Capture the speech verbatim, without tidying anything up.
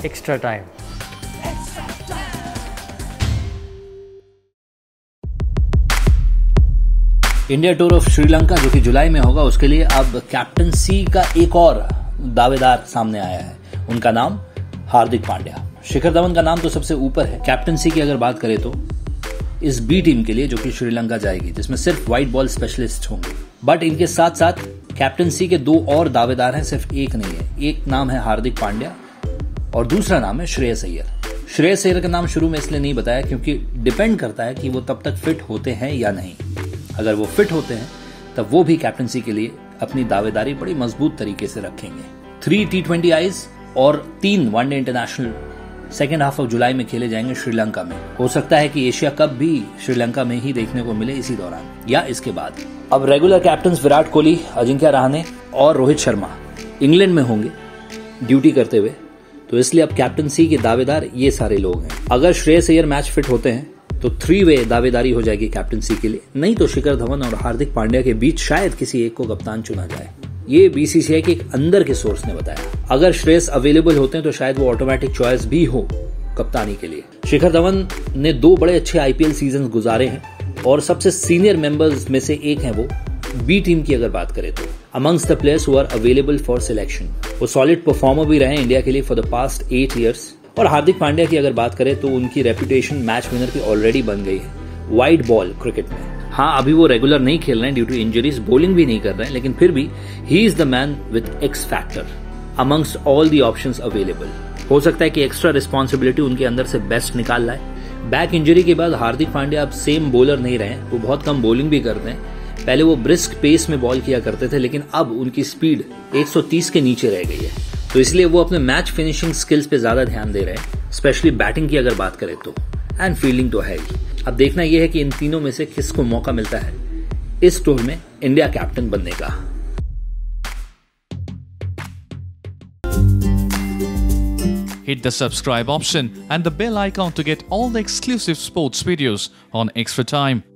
Extra time. India tour of Sri Lanka जो कि जुलाई में होगा, उसके लिए अब कैप्टनसी का एक और दावेदार सामने आया है। उनका नाम हार्दिक पांड्या। शिखर धवन का नाम तो सबसे ऊपर है। कैप्टनसी की अगर बात करें तो इस बी टीम के लिए जो कि श्रीलंका जाएगी, जिसमें सिर्फ व्हाइट बॉल स्पेशलिस्ट होंगे, बट इनके साथ साथ कैप्टनसी के दो और दावेदार हैं, सिर्फ एक नहीं है। एक नाम है हार्दिक पांड्या और दूसरा नाम है श्रेयस अय्यर। श्रेयस अय्यर का नाम शुरू में इसलिए नहीं बताया क्योंकि डिपेंड करता है कि वो तब तक फिट होते हैं या नहीं। अगर वो फिट होते हैं तब वो भी कैप्टनसी के लिए अपनी दावेदारी बड़ी मजबूत तरीके से रखेंगे। थ्री टी ट्वेंटी आईज और तीन one day international second half of July में खेले जाएंगे श्रीलंका में। हो सकता है कि एशिया कप भी श्रीलंका में ही देखने को मिले इसी दौरान या इसके बाद। अब रेगुलर कैप्टन विराट कोहली, अजिंक्य रहाणे और रोहित शर्मा इंग्लैंड में होंगे ड्यूटी करते हुए, तो इसलिए अब कैप्टनसी के दावेदार ये सारे लोग हैं। अगर श्रेयस अय्यर मैच फिट होते हैं तो थ्री वे दावेदारी हो जाएगी कैप्टनसी के लिए, नहीं तो शिखर धवन और हार्दिक पांड्या के बीच शायद किसी एक को कप्तान चुना जाए। ये बीसीसीआई के एक अंदर के सोर्स ने बताया। अगर श्रेयस अवेलेबल होते हैं तो शायद वो ऑटोमेटिक चॉइस भी हो कप्तानी के लिए। शिखर धवन ने दो बड़े अच्छे आईपीएल सीजन गुजारे हैं और सबसे सीनियर मेंबर्स में से एक हैं वो बी टीम की अगर बात करें तो। Amongst the players who are available for selection, वो सॉलिड परफॉर्मर भी रहे इंडिया के लिए for the past eight years. और हार्दिक पांड्या की अगर बात करें तो उनकी रेपुटेशन मैच विनर की ऑलरेडी बन गई है वाइड बॉल क्रिकेट में। हाँ, अभी वो रेगुलर नहीं खेल रहे हैं ड्यू टू इंजरीज, बॉलिंग भी नहीं कर रहे हैं, लेकिन फिर भी he is the man with x factor amongst all the options available. हो सकता है कि एक्स्ट्रा रिस्पॉन्सिबिलिटी उनके अंदर से बेस्ट निकाल लाए। बैक इंजरी के बाद हार्दिक पांड्या अब सेम बॉलर नहीं रहे, वो बहुत कम बॉलिंग भी करते हैं। पहले वो ब्रिस्क पेस में बॉल किया करते थे, लेकिन अब उनकी स्पीड एक सौ तीस के नीचे रह गई है, तो इसलिए वो अपने मैच फिनिशिंग स्किल्स पे ज्यादा ध्यान दे रहे हैं, स्पेशली बैटिंग की अगर बात करें तो, एंड फील्डिंग तो है ही। अब देखना यह है कि इन तीनों में से किसको मौका मिलता है इस टूर में इंडिया कैप्टन बनने का। Hit the subscribe option and the bell icon to get all the exclusive sports videos on Extra Time.